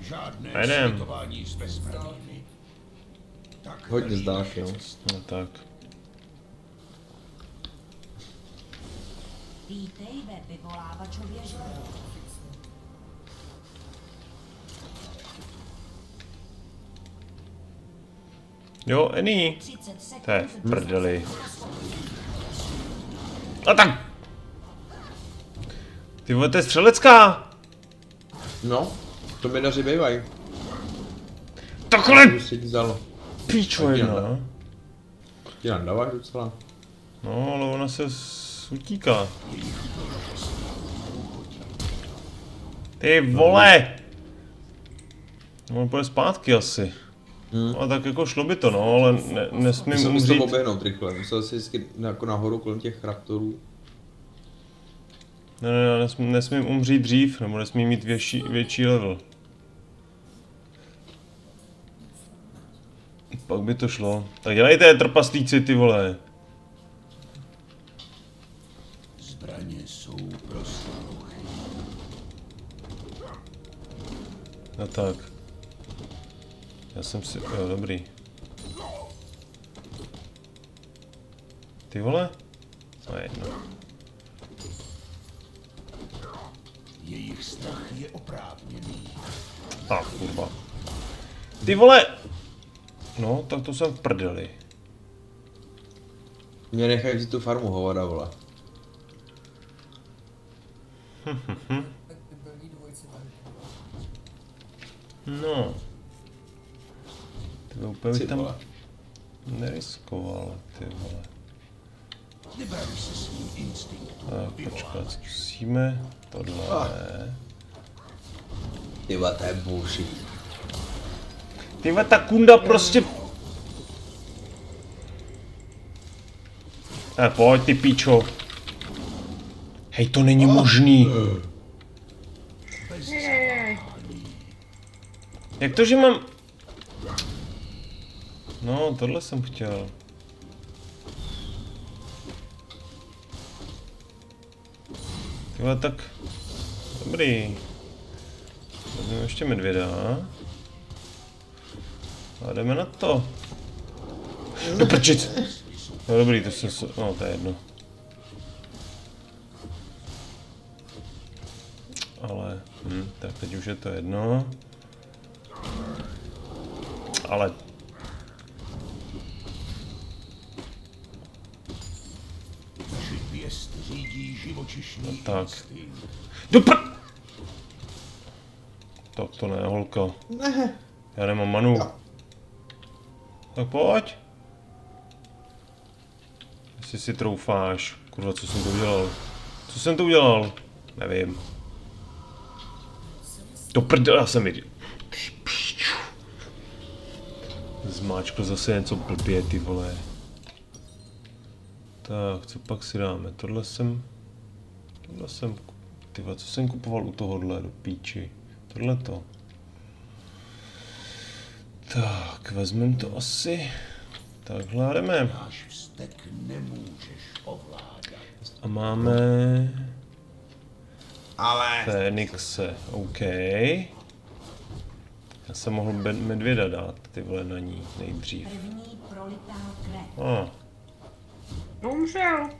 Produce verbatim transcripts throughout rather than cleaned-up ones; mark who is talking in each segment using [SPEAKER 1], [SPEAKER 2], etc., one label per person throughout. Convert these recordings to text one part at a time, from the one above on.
[SPEAKER 1] A jdem.
[SPEAKER 2] Hodně zdáš, jo.
[SPEAKER 1] No tak.
[SPEAKER 3] Vítej ve vyvolávačově žledu.
[SPEAKER 1] Jo, Eni. To je v prdeli. A tak! Ty vole, to je střelecká!
[SPEAKER 2] No, to minaři bývají.
[SPEAKER 1] Takhle!
[SPEAKER 2] Vzalo.
[SPEAKER 1] Píčo jedna.
[SPEAKER 2] Ti nadáváš docela.
[SPEAKER 1] No, ale ona se utíká. Ty vole! No, on půjde zpátky asi. Hmm. No, tak jako šlo by to, no, ale ne, nesmím
[SPEAKER 2] musel
[SPEAKER 1] umřít.
[SPEAKER 2] Musel oběhnout rychle, musel si vždycky jako nahoru kolem těch raptorů.
[SPEAKER 1] Ne, ne, nesmím, nesmím umřít dřív, nebo nesmím mít větší, větší level. Pak by to šlo. Tak dělejte, trpaslíci, ty vole.
[SPEAKER 4] Zbraně jsou pro slabochy.
[SPEAKER 1] No tak. Já jsem si... Jo, dobrý. Ty vole? To je jedno.
[SPEAKER 4] Jejich strach je oprávněný.
[SPEAKER 1] Tak, kurva. Ty vole! No, tak to jsem v prdeli.
[SPEAKER 2] Mě nechají vzít tu farmu hovada, vole.
[SPEAKER 1] No. Ty úplně bych tam neriskoval, ty vole. Tak, počkat, zkusíme tohle.
[SPEAKER 2] Ty vole, to je bullshit.
[SPEAKER 1] Ty vole, ta kunda prostě... Tak pojď, ty píčo. Hej, to není možný. Jak to, že mám... No, tohle jsem chtěl. Tyhle, tak... Dobrý. Vezmeme ještě medvěda. A jdeme na to. No prčic! No dobrý, to jsem... No, to je jedno. Ale... Hm, tak teď už je to jedno. Ale... No tak. Dopr... Tak to ne, holka.
[SPEAKER 2] Ne.
[SPEAKER 1] Já nemám manu. No. Tak pojď. Jestli si troufáš. Kurva, co jsem to udělal? Co jsem to udělal? Nevím. To prdel, já jsem viděl. Zmáčkl zase něco blbě, ty vole. Tak, co pak si dáme? Tohle jsem... Tohle jsem... Ty vole, co jsem kupoval u tohohle do píči? Tohle to. Tak, vezmeme to asi... Takhle jdeme. A máme...
[SPEAKER 2] Ale...
[SPEAKER 1] Fénixe, OK. Já jsem mohl medvěda dát, ty vole, na ní nejdřív. Oh.
[SPEAKER 5] Umřel.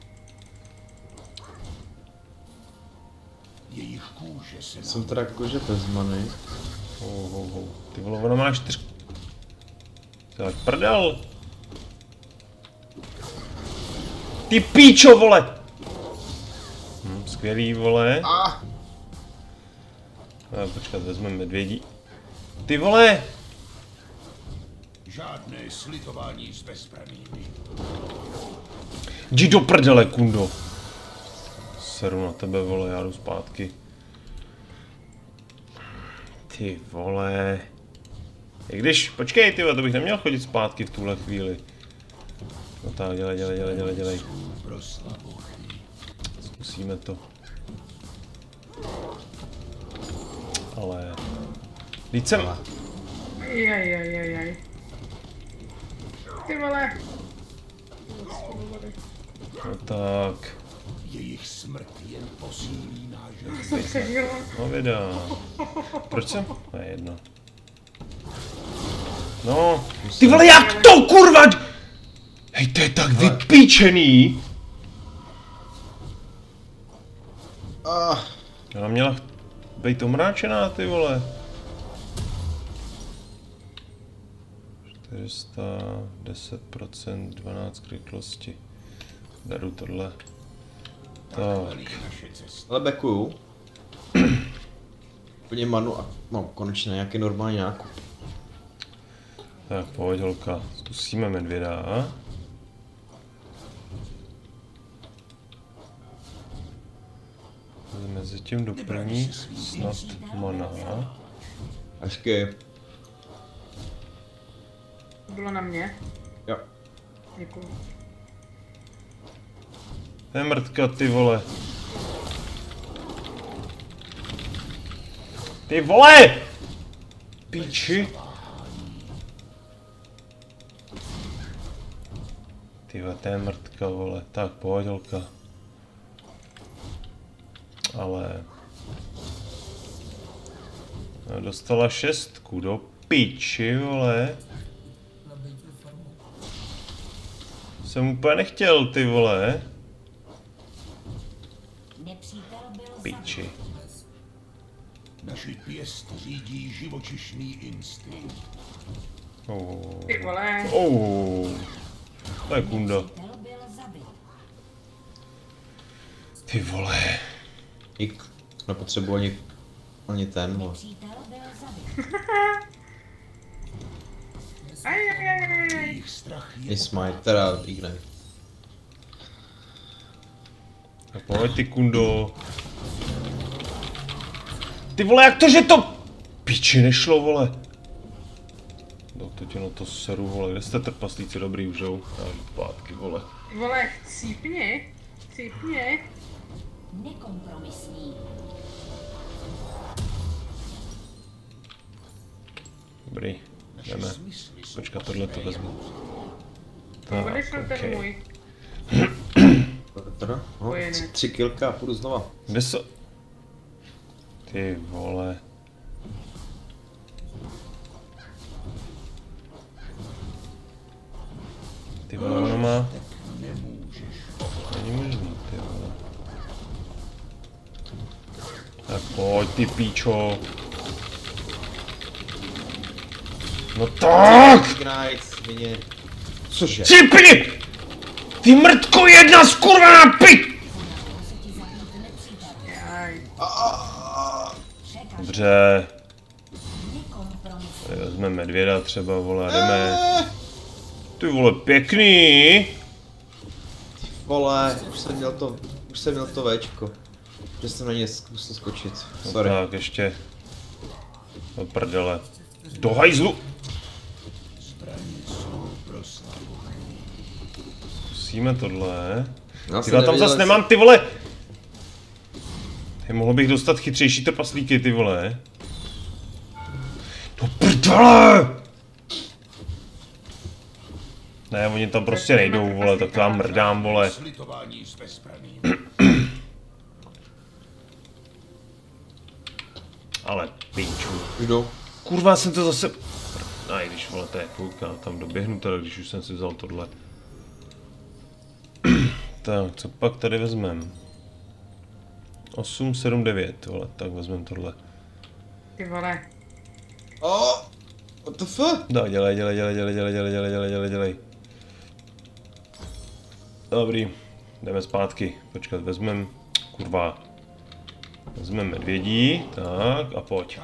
[SPEAKER 4] Jejich kůže se
[SPEAKER 2] Jsem teda kůže bez many.
[SPEAKER 1] Oh, oh, oh. Ty vole, ona má čtyř... Tak prdel! Ty píčo, vole! Hm, skvělý, vole.
[SPEAKER 2] Ah.
[SPEAKER 1] A počkat, vezmeme medvědí. Ty vole!
[SPEAKER 4] žádné slitování s bezbrannými.
[SPEAKER 1] Jdi do prdele, kundo! Seru na tebe, vole, já jdu zpátky. Ty vole. I když, počkej, ty, to bych neměl chodit zpátky v tuhle chvíli. No tak, dělej, dělej, dělej, dělej, dělej. Zkusíme to. Ale... Víc jsem...
[SPEAKER 5] Jajajajaj. Ty vole.
[SPEAKER 1] No tak...
[SPEAKER 4] Jejich smrt jen posílí náš.
[SPEAKER 5] Co se dělo?
[SPEAKER 1] No vydá. Proč jsem? Ne, jedno. No, ty vole, jak to, kurva! Hej, to je tak vypíčený!
[SPEAKER 2] Ah,
[SPEAKER 1] Ona měla být omráčená, ty vole. čtyři sta deset procent, dvanáct k rychlosti. Beru tohle. Tak.
[SPEAKER 2] ale backuju. Úplně manu a no, konečně nějaký normální nákup.
[SPEAKER 1] Tak, pojď holka, zkusíme medvěda. Mezi tím doplní snad mana.
[SPEAKER 2] Ažky.
[SPEAKER 5] To bylo na mě.
[SPEAKER 2] Jo.
[SPEAKER 5] Děkuju.
[SPEAKER 1] To je mrtka, ty vole. Ty vole! Píči. Ty vole, to je mrtka, vole. Tak, pojď holka. Ale... No, dostala šestku, do piči, vole. Jsem úplně nechtěl, ty vole.
[SPEAKER 3] Nepřítel byl
[SPEAKER 1] Piči.
[SPEAKER 4] Naši pěst řídí živočišný instinkt.
[SPEAKER 1] Oh.
[SPEAKER 5] Ty vole.
[SPEAKER 1] Oh. To je kunda.
[SPEAKER 3] Nepřítel byl zabit.
[SPEAKER 1] Ty vole.
[SPEAKER 2] Ik. Nepotřebuji ani, ani ten. Vole.
[SPEAKER 3] Nepřítel byl zabit.
[SPEAKER 5] Aj, aj, aj, aj, aj.
[SPEAKER 4] Jejich strach je
[SPEAKER 2] Je smite, teda ignite.
[SPEAKER 1] Tak pojď ty kundo. Ty vole, jak to, že to... Piči, nešlo, vole. No to tě na to seru, vole. Kde jste trpaslíci dobrý už jdou? Já jdu pátky, vole.
[SPEAKER 5] Vole, chcípni. Chcípni.
[SPEAKER 3] Nekompromisní.
[SPEAKER 1] Dobrý, jdeme. Počkat, tohle to vezmu. Tak,
[SPEAKER 5] Odešel ten
[SPEAKER 1] okej.
[SPEAKER 5] můj.
[SPEAKER 2] Teda? No,
[SPEAKER 5] Spojené.
[SPEAKER 2] tři, tři kilka a půjdu znova.
[SPEAKER 1] Kde jsou? Ty vole. Ty vole, ono má... Není možný, ty vole. Tak pojď, ty píčo. No tak!
[SPEAKER 2] Ignite, mě. Cože?
[SPEAKER 1] Cipni! Ty mrtko jedna skurvená pit!
[SPEAKER 5] Aj.
[SPEAKER 1] Dobře.
[SPEAKER 3] Nekompromisní.
[SPEAKER 1] Tady vezmeme medvěda třeba, vole, jdeme. Ty vole, pěkný!
[SPEAKER 2] Vole, už jsem měl to, už jsem měl to Včko. Že jsem na ně zkusil skočit.
[SPEAKER 1] No
[SPEAKER 2] Sorry.
[SPEAKER 1] tak, ještě. Do prdele. Do hajzlu! Musíme tohle.
[SPEAKER 2] Já
[SPEAKER 1] Ty
[SPEAKER 2] jsem
[SPEAKER 1] tam
[SPEAKER 2] nevěděl,
[SPEAKER 1] zas nemám, ty vole! Ty mohl bych dostat chytřejší trpaslíky, ty vole. Do prdele! Ne, oni tam prostě nejdou, vole, tak já mrdám, vole.
[SPEAKER 4] slitování s bezbraným.
[SPEAKER 1] Ale pinču.
[SPEAKER 2] Už jdu.
[SPEAKER 1] Kurva, jsem to zase... A i když, vole, to je půlka, tam doběhnu teda, když už jsem si vzal tohle. Tak, co pak tady vezmem? osm, sedm, devět, vole, tak vezmem tohle.
[SPEAKER 5] Ty vole.
[SPEAKER 2] Oh, what the fuck?
[SPEAKER 1] No, dělej, dělej, dělej, dělej, dělej, dělej, dělej, dělej, dělej, dělej. Dobrý, jdeme zpátky. Počkat, vezmem, kurva. Vezmeme medvědí, tak a pojď.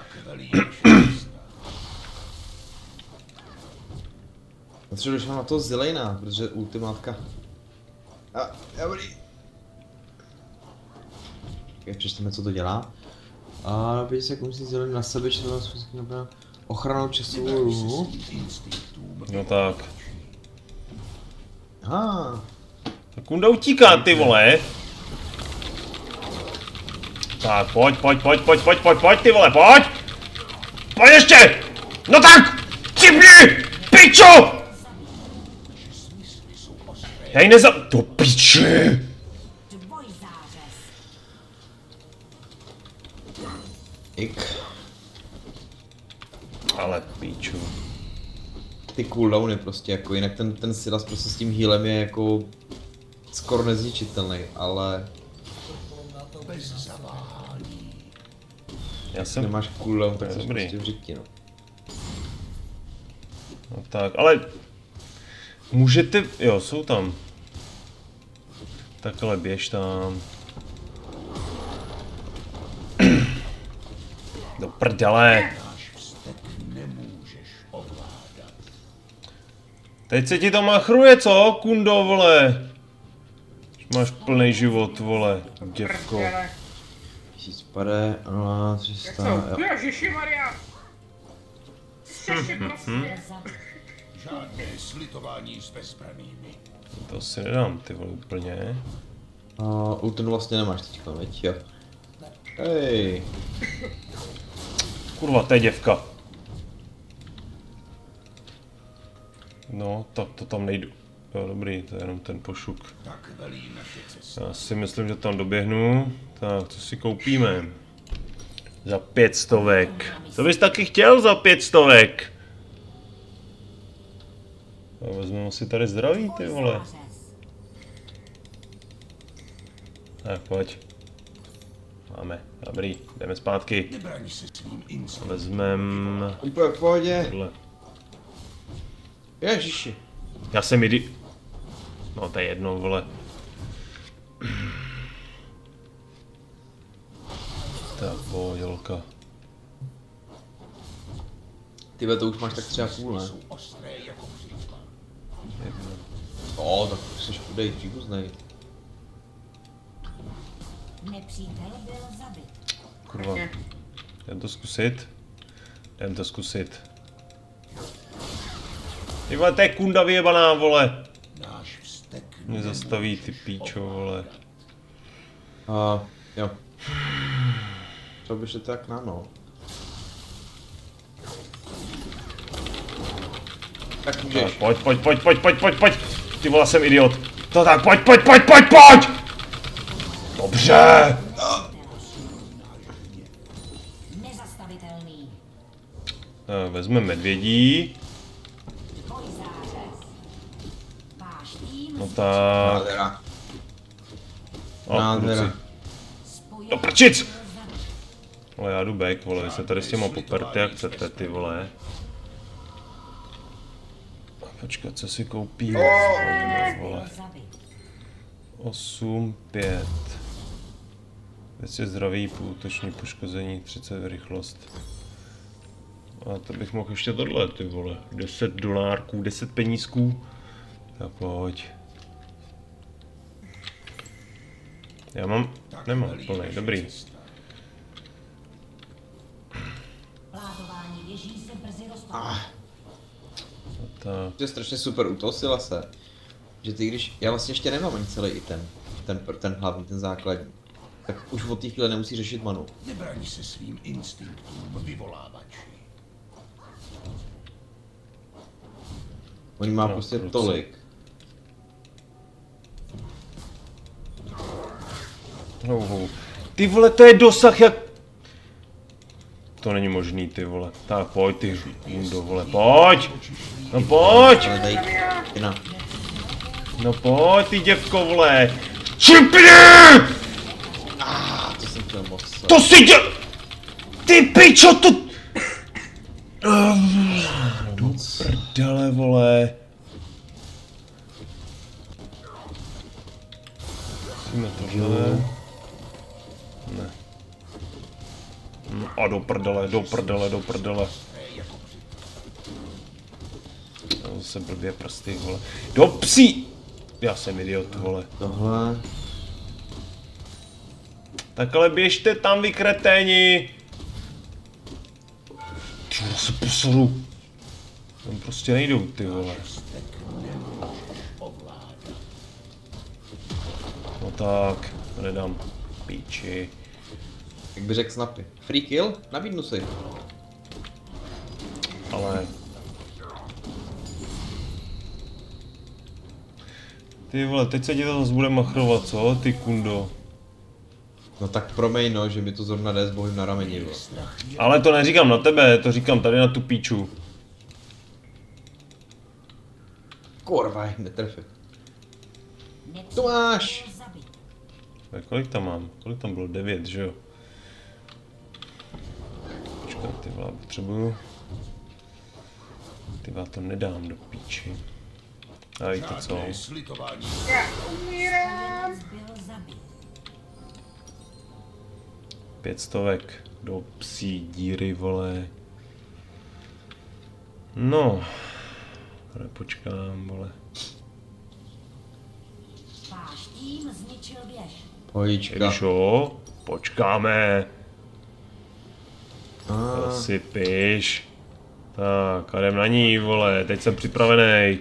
[SPEAKER 2] Potřebuješ na to zelejná, protože ultimátka. A, dobrý. Jak přečteme, co to dělá. A na pět sekund si zelený na sebe, či to vás napadá ochranou časovou ruhu.
[SPEAKER 1] No tak.
[SPEAKER 2] Aha.
[SPEAKER 1] Tak Kunda utíká, ty vole. Tak, pojď, pojď, pojď, pojď, pojď, pojď, pojď, ty vole, pojď! Pojď ještě! No tak! Cipni! Pičo! Hej, neza... To piči!
[SPEAKER 3] Dvojzářez.
[SPEAKER 2] Ik.
[SPEAKER 1] Ale piču.
[SPEAKER 2] ty cooldowny prostě, jako jinak ten, ten Silas prostě s tím healem je jako skoro nezničitelný, ale
[SPEAKER 4] Bez zaváhání.
[SPEAKER 1] Já jsem...
[SPEAKER 2] nemáš cooldown, tak
[SPEAKER 1] To je
[SPEAKER 2] jsi
[SPEAKER 1] dobrý.
[SPEAKER 2] prostě v řiti, no.
[SPEAKER 1] No tak, ale... Můžete... Jo, jsou tam. Takhle běž tam. Do prdele.
[SPEAKER 4] Náš vztek nemůžeš ovládat.
[SPEAKER 1] Teď se ti to machruje, co, kundo, vole? Už máš plný život, vole, děvko.
[SPEAKER 5] Prdele.
[SPEAKER 2] Tisíc pade, ano,
[SPEAKER 5] Jak
[SPEAKER 2] tři sta,
[SPEAKER 5] jsou?
[SPEAKER 2] jo.
[SPEAKER 5] Ježišimaria. Šeši prostě.
[SPEAKER 3] Byl zabit.
[SPEAKER 4] Žádné slitování s bezbrannými.
[SPEAKER 1] To si nedám, ty vole, úplně.
[SPEAKER 2] A ultinu vlastně nemáš teďka, veď jo. Hej,
[SPEAKER 1] Kurva, to je děvka. No, tak to tam nejdu. Jo, dobrý, to je jenom ten pošuk.
[SPEAKER 4] Tak velí naše cesta.
[SPEAKER 1] Já si myslím, že tam doběhnu. Tak, co si koupíme? Za pět stovek. Co bys taky chtěl za pět stovek? A vezmeme si tady zdraví, ty vole.
[SPEAKER 3] Zářez.
[SPEAKER 1] Tak, pojď. Máme, dobrý, jdeme zpátky.
[SPEAKER 4] Nebraň se svým instinktům.
[SPEAKER 1] Vezmem...
[SPEAKER 2] úplně v pohodě.
[SPEAKER 1] Tohle.
[SPEAKER 2] Ježiši.
[SPEAKER 1] Já jsem jdi... No, to je jedno, vole. Tak, pohodilka.
[SPEAKER 2] Tyhle to už máš tak třeba půl, ne?
[SPEAKER 4] Jsou ostré jako břicha.
[SPEAKER 2] O, tak jsi chudej, příbuznej.
[SPEAKER 3] Nepřítel byl zabit.
[SPEAKER 1] Kurva. Jdem to zkusit. Jdem to zkusit. Ty vole, to je kunda vyjebaná, vole.
[SPEAKER 4] Náš vztek
[SPEAKER 1] Mě zastaví, ty píčo, vole.
[SPEAKER 2] A jo. Co by šli tak na no. Tak
[SPEAKER 1] Tak,
[SPEAKER 2] můžeš.
[SPEAKER 1] pojď, pojď, pojď, pojď, pojď, pojď, pojď. Ty vole, jsem idiot. To tak, pojď, pojď, pojď, pojď, pojď. Dobře.
[SPEAKER 3] Nezastavitelný.
[SPEAKER 1] Tak, vezmeme medvědí.
[SPEAKER 3] Dvojzářez. Váš tým
[SPEAKER 1] No tak.
[SPEAKER 2] Nádhera.
[SPEAKER 1] O,
[SPEAKER 2] Nádhera.
[SPEAKER 1] kluci.
[SPEAKER 3] spojen
[SPEAKER 1] Do prčic.
[SPEAKER 3] byl zabit.
[SPEAKER 1] Ale já jdu back, vole, vy se tady s těma poperte, jak chcete, ty vole. Počkat, co si koupím? Vole.
[SPEAKER 3] Byl zabit.
[SPEAKER 1] osm, pět. dvě stě zdraví, půl útoční poškození, třicet rychlost. A to bych mohl ještě tohle, ty vole. deset dolárků, deset penízků. Tak pojď. Já mám, nemám plný, dobrý.
[SPEAKER 3] Plátování věží se brzy rozpadne.
[SPEAKER 1] Tak,
[SPEAKER 2] To je strašně super utosila se. Že ty když, já vlastně ještě nemám ani celý item. Ten, ten hlavní, ten základní. Tak už od té chvíle nemusí řešit manu.
[SPEAKER 4] Nebraň se svým instinktům vyvolávači.
[SPEAKER 2] Oni má
[SPEAKER 1] No,
[SPEAKER 2] prostě
[SPEAKER 1] kluci.
[SPEAKER 2] tolik.
[SPEAKER 1] Hou, ty vole, to je dosah jak... To není možný, ty vole. Tak pojď, ty hundo, vole, pojď! No pojď!
[SPEAKER 2] Ale dej. Jina.
[SPEAKER 1] No pojď, ty děvko, vole! Čipni!
[SPEAKER 2] A to jsem chtěl moc.
[SPEAKER 1] To si děl... Ty pičo, to... Do prdele, vole. Musíme tohle. Ne. No a do prdele, do prdele, do prdele. No, zase blbě prsty, vole. Do psí! Já jsem idiot, vole.
[SPEAKER 2] Tohle.
[SPEAKER 1] Tak ale běžte tam, vy kreténi! Ty vole, se posoru. Tam prostě nejdou, ty vole. No tak, nedám. Píči.
[SPEAKER 2] Jak by řekl Snappy. Free kill? Nabídnu si.
[SPEAKER 1] Ale... Ty vole, teď se ti to zase bude machrovat, co? Ty kundo.
[SPEAKER 2] No tak promiň no, že mi to zrovna jde s bohem na rameni, jo.
[SPEAKER 1] Ale to neříkám na tebe, to říkám tady na tu píču.
[SPEAKER 2] Kurva, jim netrefil.
[SPEAKER 3] Nepřítel
[SPEAKER 2] To máš.
[SPEAKER 3] byl zabit.
[SPEAKER 1] Tak kolik tam mám? Kolik tam bylo? devět, že jo? Počkej, ty vole, potřebuju. Ty vole, to nedám do píči. A víte co?
[SPEAKER 4] Žádné slitování.
[SPEAKER 5] Já umírám.
[SPEAKER 3] Byl zabit.
[SPEAKER 1] Pět stovek do psí díry, vole. No. Ale počkám, vole.
[SPEAKER 3] Váš tým zničil věž.
[SPEAKER 2] Pojíčka.
[SPEAKER 1] Čo? Počkáme.
[SPEAKER 2] Ah,
[SPEAKER 1] To si piš. Tak, a jdem na ní, vole. Teď jsem připravený.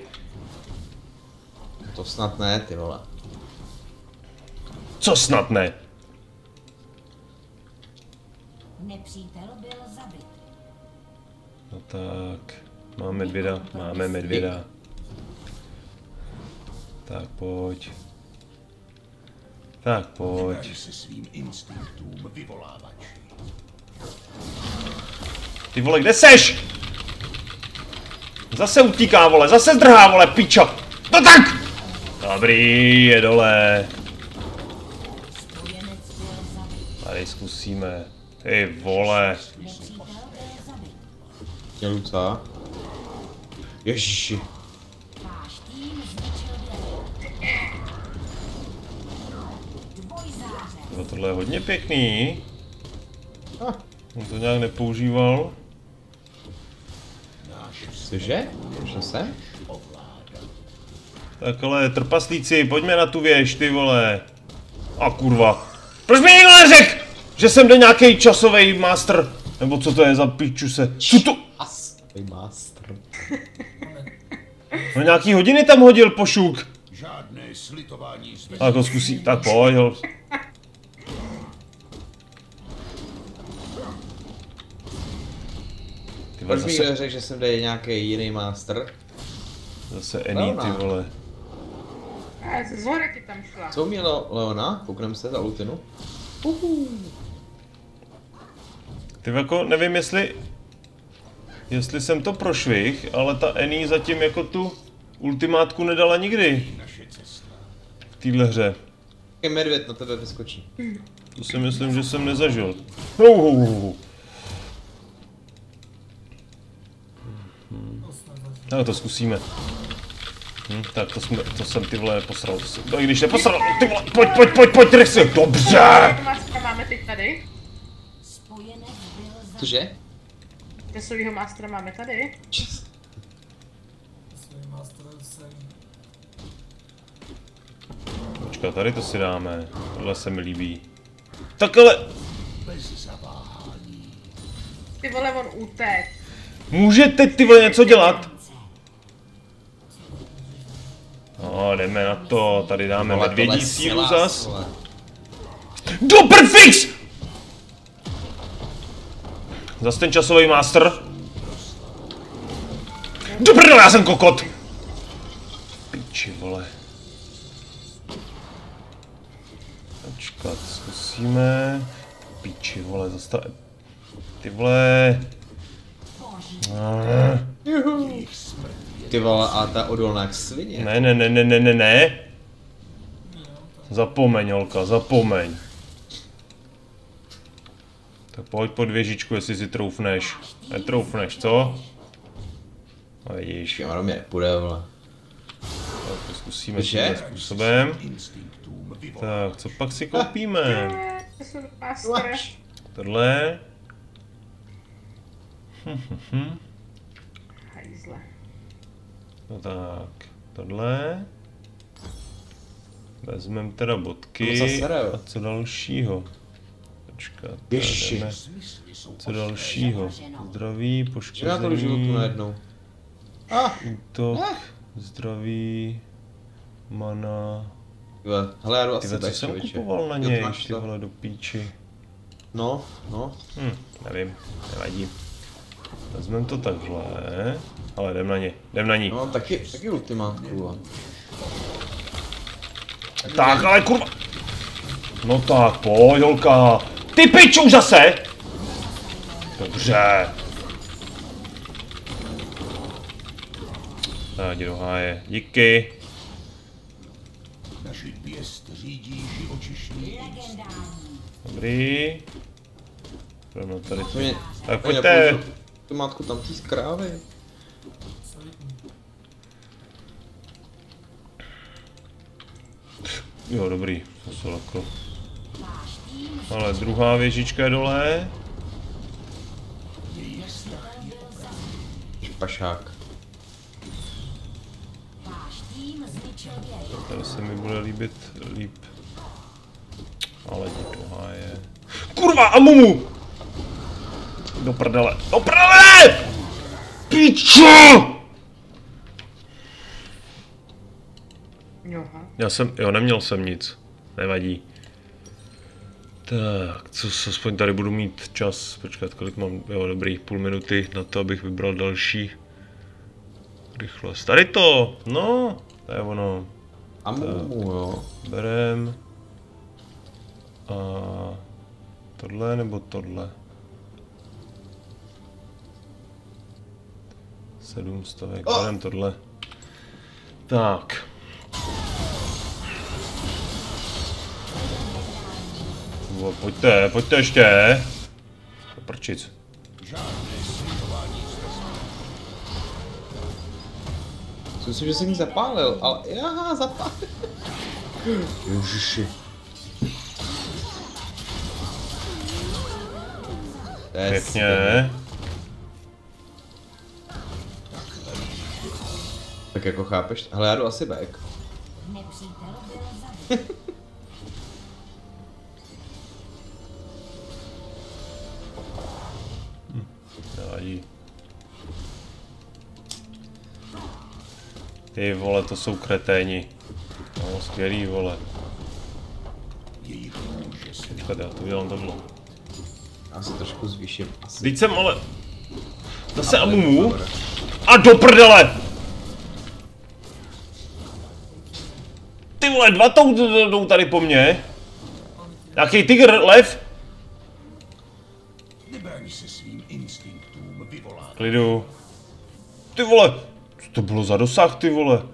[SPEAKER 2] to snad ne, ty vole.
[SPEAKER 1] Co snad ne?
[SPEAKER 3] Nepřítel byl zabit.
[SPEAKER 1] No tak. Máme medvěda, máme medvěda. Tak pojď. Tak pojď.
[SPEAKER 4] Daj se svým instinktům vyvolávači.
[SPEAKER 1] Ty vole, kde seš? Zase utíká, vole, zase zdrhá, vole, pičo. No tak! Dobrý, je dole.
[SPEAKER 3] Spojenec byl zabit.
[SPEAKER 1] Tady zkusíme. Ty vole.
[SPEAKER 3] Nepřítel byl zabit.
[SPEAKER 2] Těluca. Ježiši.
[SPEAKER 3] Váš tým zničil věž. Dvojzáře.
[SPEAKER 1] No, tohle je hodně pěkný.
[SPEAKER 2] Ah,
[SPEAKER 1] On to nějak nepoužíval.
[SPEAKER 2] cože? Prošel jsem?
[SPEAKER 1] Tak ale trpaslíci, pojďme na tu věž, ty vole. A kurva. Proč mi nikdo neřekl, že jsem jde nějaký časový master? Nebo co to je za piču se? Co to?
[SPEAKER 2] As. Master.
[SPEAKER 1] No nějaký hodiny tam hodil pošuk.
[SPEAKER 4] Žádné slitování zde.
[SPEAKER 1] Tak ho zkusí, tak pojď ho. Ty vole,
[SPEAKER 2] Proč mi
[SPEAKER 1] zase,
[SPEAKER 2] někdo řekl, že jsem tady nějaký jiný master?
[SPEAKER 1] zase Ení, ty vole.
[SPEAKER 5] A z zhora ti tam šla.
[SPEAKER 2] Co uměla Leona? Koukneme se za Lutinu.
[SPEAKER 1] Ty jako nevím jestli, jestli jsem to prošvih, ale ta Ení zatím jako tu ultimátku nedala nikdy
[SPEAKER 4] Naše cesta.
[SPEAKER 1] v téhle hře.
[SPEAKER 2] Jaký medvěd na tebe vyskočí.
[SPEAKER 1] To si myslím, že jsem nezažil. Hou, hou, hou. Tak to zkusíme. Hm, tak to, jsme, to jsem ty vole neposral. To jsem, no, i když neposral, ty vole, pojď, pojď, pojď, pojď, Trixie, dobře!
[SPEAKER 5] Mastera máme teď tady.
[SPEAKER 3] Spojenec byl zabit.
[SPEAKER 2] Cože?
[SPEAKER 5] Časovýho mastera máme tady.
[SPEAKER 2] Čas.
[SPEAKER 1] Počkat, tady to si dáme. Tohle se mi líbí. Tak ale,
[SPEAKER 4] Bez zaváhání.
[SPEAKER 5] Ty vole, on utek.
[SPEAKER 1] můžete ty vole něco dělat? No, jdeme na to, tady dáme
[SPEAKER 2] Vole,
[SPEAKER 1] medvědí
[SPEAKER 2] tohle
[SPEAKER 1] sílu
[SPEAKER 2] silas,
[SPEAKER 1] zas.
[SPEAKER 2] vole.
[SPEAKER 1] Doprfix! Zas ten časový master. Do prdele, já jsem kokot! Piči, vole. Počkat, zkusíme. Piči, vole, zasta... Ty vole... Ah,
[SPEAKER 2] Ty vole, a ta odolná jak svině.
[SPEAKER 1] Ne, ne, ne, ne, ne, ne, ne. Zapomeň, holka, zapomeň. Tak pojď pod věžičku, jestli si troufneš. Netroufneš, co? No vidíš,
[SPEAKER 2] Těma do mě nepůjde, vole.
[SPEAKER 1] tak to zkusíme
[SPEAKER 2] Že?
[SPEAKER 1] tímhle způsobem.
[SPEAKER 4] Instinktům vyvolávači.
[SPEAKER 1] Tak, co pak si koupíme?
[SPEAKER 5] Časový master.
[SPEAKER 1] Tohle.
[SPEAKER 5] Hajzle.
[SPEAKER 1] No tak, tohle. Vezmeme teda bodky.
[SPEAKER 2] No co sere, jo?
[SPEAKER 1] A co dalšího? Počkat,
[SPEAKER 2] Ježiši.
[SPEAKER 1] jdeme.
[SPEAKER 4] Smysly jsou
[SPEAKER 1] Co dalšího? Zdraví,
[SPEAKER 2] Že na to životu
[SPEAKER 1] poškození,
[SPEAKER 2] najednou. Ah,
[SPEAKER 1] útok, zdraví, mana.
[SPEAKER 2] tyhle, hele, já jdu
[SPEAKER 1] Ty
[SPEAKER 2] asi
[SPEAKER 1] co
[SPEAKER 2] tak,
[SPEAKER 1] jsem
[SPEAKER 2] člověče.
[SPEAKER 1] kupoval na
[SPEAKER 2] Jo,
[SPEAKER 1] něj,
[SPEAKER 2] máš
[SPEAKER 1] ty
[SPEAKER 2] to.
[SPEAKER 1] vole, do píči.
[SPEAKER 2] No, no.
[SPEAKER 1] Hm, nevím, nevadí. Vezmeme to takhle, ale jdem na ně, jdem na ní.
[SPEAKER 2] No, taky, taky ultimátku. a-
[SPEAKER 1] Tak, ale kurva. No tak, pojď, holka. Ty piču zase! Dobře. Tak, jdi do háje. Díky.
[SPEAKER 4] Naši pěst řídí živočišný
[SPEAKER 3] Legendární.
[SPEAKER 1] Dobrý. Rovno tady to.
[SPEAKER 2] Mě,
[SPEAKER 1] Tak pojďte.
[SPEAKER 2] Tu matku tam tý z krávy.
[SPEAKER 1] Jo, dobrý. To se laklo. Ale druhá věžička je dole.
[SPEAKER 2] Pašák.
[SPEAKER 3] Váš tým zničil věž.
[SPEAKER 1] Tady se mi bude líbit líp. Ale jdi do háje. Kurva, Amumu! Do prdele. Do prdele! Pičo!
[SPEAKER 5] Joha.
[SPEAKER 1] Já jsem, jo, neměl jsem nic. Nevadí. Tak, co se aspoň tady budu mít čas. Počkat, kolik mám, jo, dobrý, půl minuty na to, abych vybral další rychlost. Tady to, no, to je ono.
[SPEAKER 2] Amumu, jo.
[SPEAKER 1] Berem. A tohle nebo tohle? Sedm stovek,
[SPEAKER 2] Oh.
[SPEAKER 1] berem tohle. Tak. O, pojďte, pojďte ještě. Prčic.
[SPEAKER 2] Myslím, že jsem ji zapálil, ale jaha, zapálil. Ježiši. To je
[SPEAKER 1] Pěkně.
[SPEAKER 2] Tak jako chápeš? Hele, já jdu asi back.
[SPEAKER 3] Nepřítel byl zabit.
[SPEAKER 1] Nevadí. Ty vole, to jsou kreténi. No, skvělý vole.
[SPEAKER 4] jejich může se
[SPEAKER 1] Počkat, já to udělám tohle.
[SPEAKER 2] Já si trošku zvýším asi.
[SPEAKER 1] Teď jsem ale... Zase Amumu. A do prdele! Ty vole, dva tou jdou tady po mně. Jaký tygr, lev?
[SPEAKER 4] nebrání se svým instinktům vyvolá.
[SPEAKER 1] Klidu. Ty vole, co to bylo za dosah, ty vole?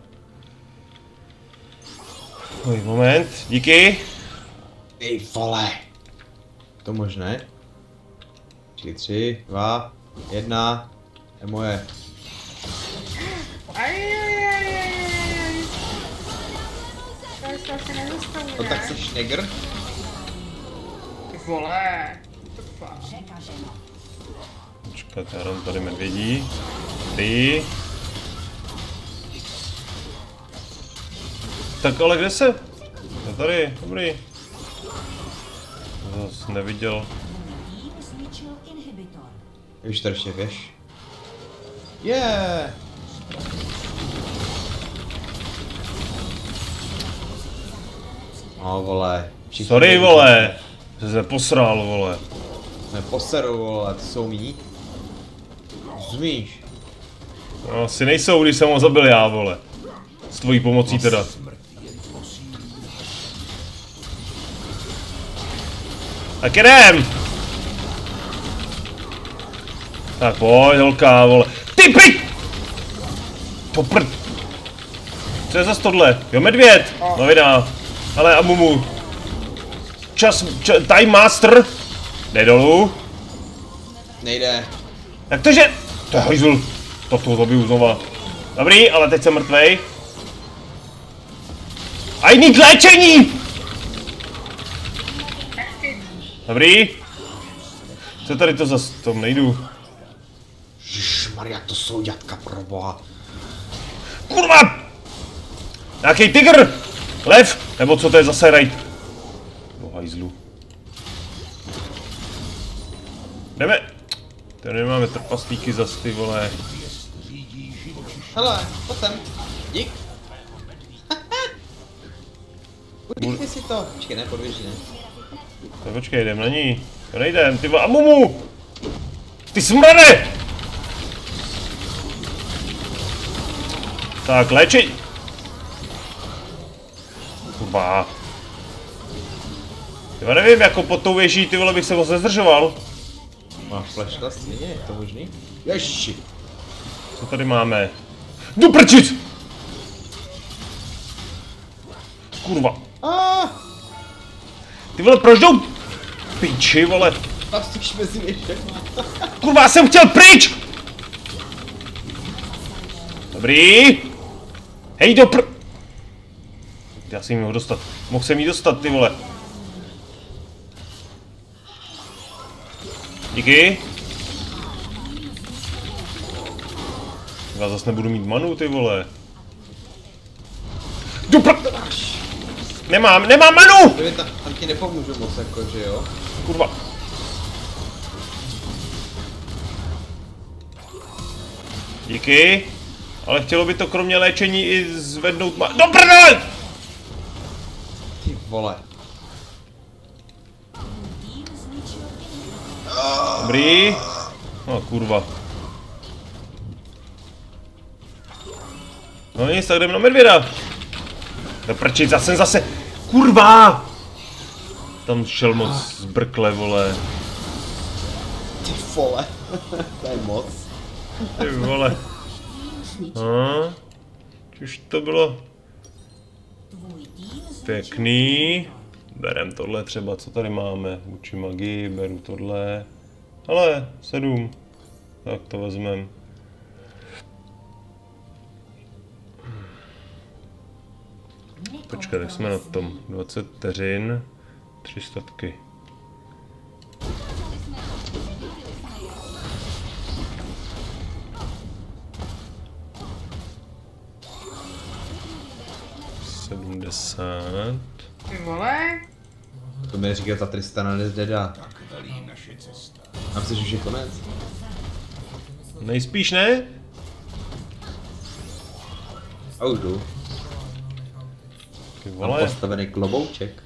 [SPEAKER 1] Oj, moment, díky.
[SPEAKER 2] Ty vole. To možné? Čili tři, dva, jedna. Je moje.
[SPEAKER 5] Ajajajajajajaj. Tady se asi nezastaví,
[SPEAKER 2] No tak
[SPEAKER 5] ne?
[SPEAKER 2] jsi šnegr?
[SPEAKER 5] Ty vole. To fakt.
[SPEAKER 3] Překaženo.
[SPEAKER 1] Počkat, já dám tady medvědí. Ty. Tak ale kde se? Je tady, dobrý. Zas neviděl.
[SPEAKER 3] Tým zničil inhibitor.
[SPEAKER 2] Už to ještě běž. Yeah. No vole. Všichni
[SPEAKER 1] Sorry,
[SPEAKER 2] vědí,
[SPEAKER 1] vole. Jsi se posral, vole.
[SPEAKER 2] Ne, poseru, vole, ty jsou mý. Zmíš.
[SPEAKER 1] No, asi nejsou, když jsem ho zabil já, vole. S tvojí pomocí teda. Tak jdem! Tak pojď, holka, vole. Ty pič! To prd. Co je zas tohle? Jo, medvěd! No vydá. Ale Amumu. Čas, čas, time master. Jde dolů.
[SPEAKER 2] Nejde.
[SPEAKER 1] Jak to, že... To je hajzl. To to zabiju znova. Dobrý, ale teď jsem mrtvej. A jiný k léčení! Dobrý. Co tady to zas... Tom nejdu.
[SPEAKER 2] Ježišmarja, to jsou dětka pro boha.
[SPEAKER 1] Kurva! Nějaký tygr! Lev! Nebo co to je zase raid? Do hajzlu. Jdeme! Tady nemáme trpaslíky zas, ty vole.
[SPEAKER 2] Hele, pojď sem. Dík. Udýchni si to. Počkej, ne, podvěží, ne.
[SPEAKER 1] Tak počkej, jdem na ní. To nejdem, ty vole, Amumu! Ty smrade! Tak, léči... Kurva. Já nevím, jako pod tou věží, ty vole, bych se moc nezdržoval.
[SPEAKER 2] Máš flash na stěně, je to možný? Ježiši.
[SPEAKER 1] Co tady máme? Do prčic! Kurva.
[SPEAKER 2] Ah,
[SPEAKER 1] Ty vole, proč jdou? Piči, vole.
[SPEAKER 2] tam stojíš mezi mě.
[SPEAKER 1] Kurva, já jsem chtěl pryč! Dobrý. Hej, do pr... Já si jí mohl dostat. Mohl jsem jí dostat, ty vole. Díky. Já zase nebudu mít manu, ty vole. Do pr... Nemám, nemám manu!
[SPEAKER 2] Kdyby tam, tam ti nepomůžu moc, jako, že jo?
[SPEAKER 1] Kurva. Díky. Ale chtělo by to kromě léčení i zvednout ma... Do prdele!
[SPEAKER 2] Ty vole.
[SPEAKER 1] Dobrý. No kurva. No nic, tak jdem na medvěda. Do prčic, já jsem zase... Kurva! Tam šel moc zbrkle, vole.
[SPEAKER 2] Ty vole. To je moc.
[SPEAKER 1] Ty vole. Aha. Už to bylo
[SPEAKER 3] Tvůj tým
[SPEAKER 1] pěkný. Berem tohle třeba, co tady máme. Vůči magii, beru tohle. Ale, sedm. Tak to vezmem. Počkej, tak jsme na tom. dvacet vteřin. Tři statky. sedmdesát.
[SPEAKER 5] Ty vole.
[SPEAKER 2] To mi říká ta Tristana nezdedá.
[SPEAKER 4] Tak velí naše cesta.
[SPEAKER 2] A myslíš, že už je konec?
[SPEAKER 1] Nejspíš ne?
[SPEAKER 2] A už jdu.
[SPEAKER 1] Ty
[SPEAKER 2] Mám
[SPEAKER 1] vole.
[SPEAKER 2] postavený klobouček.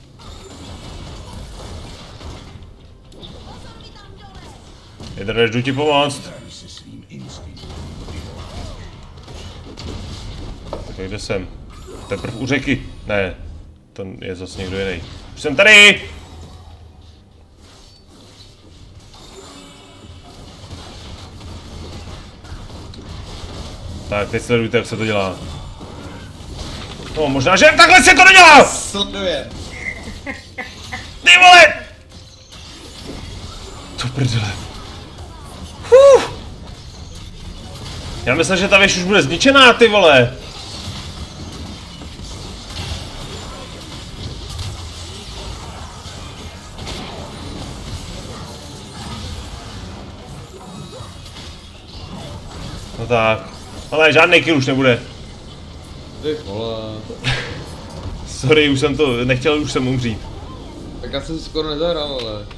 [SPEAKER 1] Vydrž, jdu ti pomoct.
[SPEAKER 4] Hraň se svým instinktem.
[SPEAKER 1] Tak kde jsem? Teprv u řeky. Ne, to je zase někdo jiný. Už jsem tady! Tak, teď sledujte, jak se to dělá. No, možná, že takhle se to nedělá!
[SPEAKER 2] Sleduje.
[SPEAKER 1] Ty vole! To prdele. Fuh. Já myslím, že ta věž už bude zničená, ty vole. No tak. Ale žádný kill už nebude.
[SPEAKER 2] Ty vole.
[SPEAKER 1] Sorry, už jsem to nechtěl, už jsem umřít.
[SPEAKER 2] Tak já jsem si skoro nezahrál, ale.